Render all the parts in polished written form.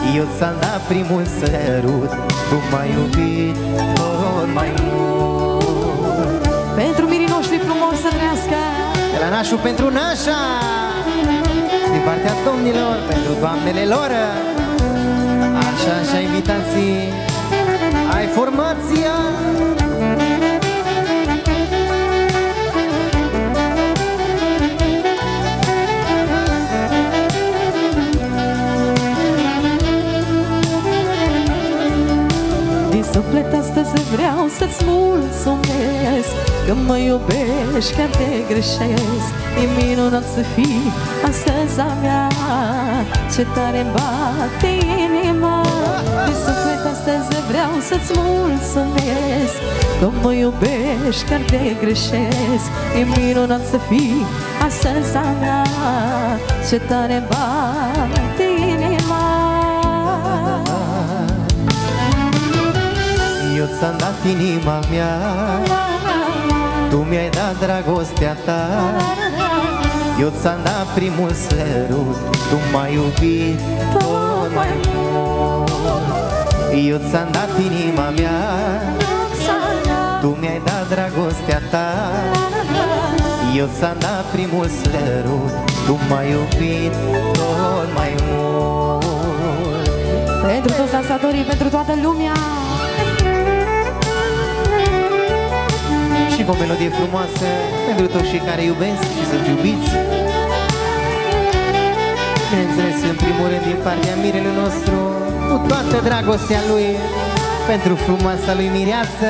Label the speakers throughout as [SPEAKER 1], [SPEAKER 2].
[SPEAKER 1] Eu ți-am dat primul sărut, tu m-ai iubit tot mai mult.
[SPEAKER 2] Pentru mirii noștri frumos să trăiască.
[SPEAKER 1] De la nașul pentru nașa, din partea domnilor pentru doamnele lor. Așa, așa, invitații, ai formația.
[SPEAKER 2] Suflet, astăzi vreau să-ți mulțumesc că mă iubești, chiar te greșesc. E minunat să fii astăzi a mea, ce tare-mi bate inima. Din suflet, astăzi vreau să-ți mulțumesc că mă iubești, chiar te greșesc. E minunat să fii astăzi a mea, ce tare-mi bate inima.
[SPEAKER 1] Eu ți-am dat inima mea, tu mi-ai dat dragostea ta. Eu ți-am dat primul sărut, tu m-ai iubit tot mai mult. Eu ți-am dat inima mea, tu mi-ai dat dragostea ta. Eu ți-am dat primul sărut, tu m-ai iubit tot mai mult.
[SPEAKER 2] Pentru toți dansatorii, pentru toată lumea.
[SPEAKER 1] Și cu o melodie frumoasă pentru toți cei care iubesc și sunt iubiți. Bineînțeles, în primul rând din partea mirelui nostru, cu toată dragostea lui pentru frumoasa lui mireasă.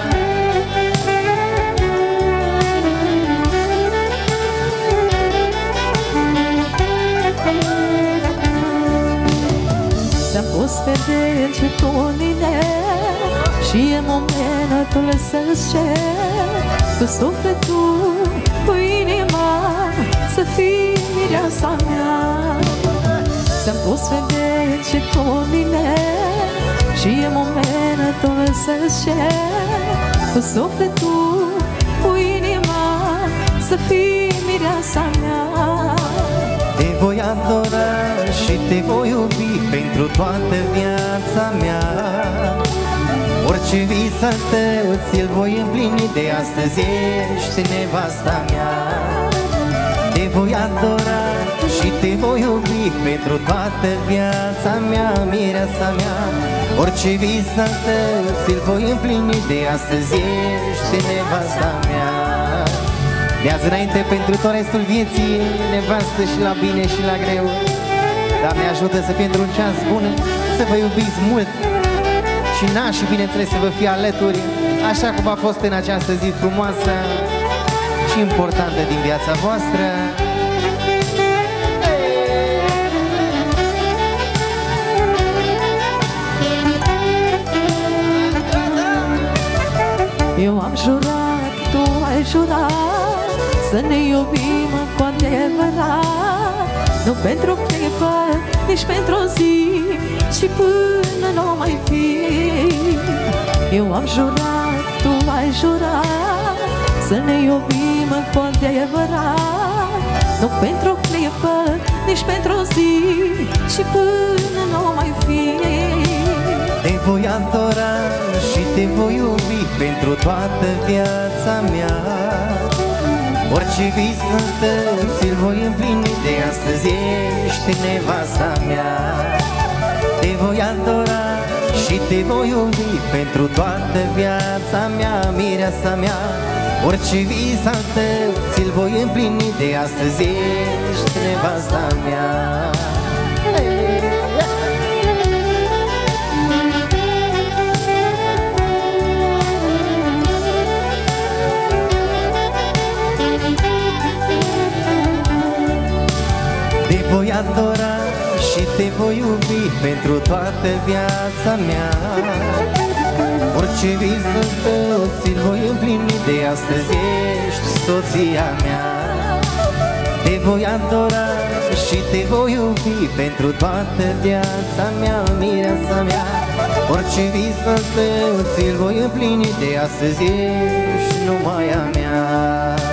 [SPEAKER 2] Ți-am pus pe dege cu mine și e momentul să-ți cer cu sufletul, cu inima, să fii mireasa mea. Ți-am pus pe dege cu mine și e momentul să-ți cer cu sufletul, cu inima, să fii mireasa mea.
[SPEAKER 1] Te voi adora și te voi iubi pentru toată viața mea. Orice vis al tău ți-l voi împlini, de astăzi ești nevasta mea. Te voi adora și te voi iubi pentru toată viața mea, mireasa mea. Orice vis al tău ți-l voi împlini, de astăzi ești nevasta mea. De azi înainte pentru tot restul vieții, nevastă și la bine și la greu. Doamne ajută să fie într-un ceas bun, să vă iubiți mult și nașii, bineînțeles, să vă fie alături, așa cum a fost în această zi frumoasă și importantă din viața voastră.
[SPEAKER 2] Eu am jurat, tu ai jurat, să ne iubim cu adevărat. Nu pentru clipă, nici pentru o zi, ci până nu mai fi. Eu am jurat, tu ai jurat, să ne iubim cu adevărat. Nu pentru o clipă, nici pentru o zi, ci până nu mai fi.
[SPEAKER 1] Te voi adora și te voi iubi pentru toată viața mea. Orice vis al tău ți-l voi împlini, de astăzi ești nevasta mea. Te voi adora și te voi iubi pentru toată viața mea, mireasa mea. Orice vis al tău ți-l voi împlini, de astăzi ești nevasta mea. Te voi adora și te voi iubi pentru toată viața mea. Orice vis al tău ți-l voi împlini, de astăzi ești soția mea. Te voi adora și te voi iubi pentru toată viața mea, mireasa mea. Orice vis al tău ți-l voi împlini, de astăzi ești numai a mea.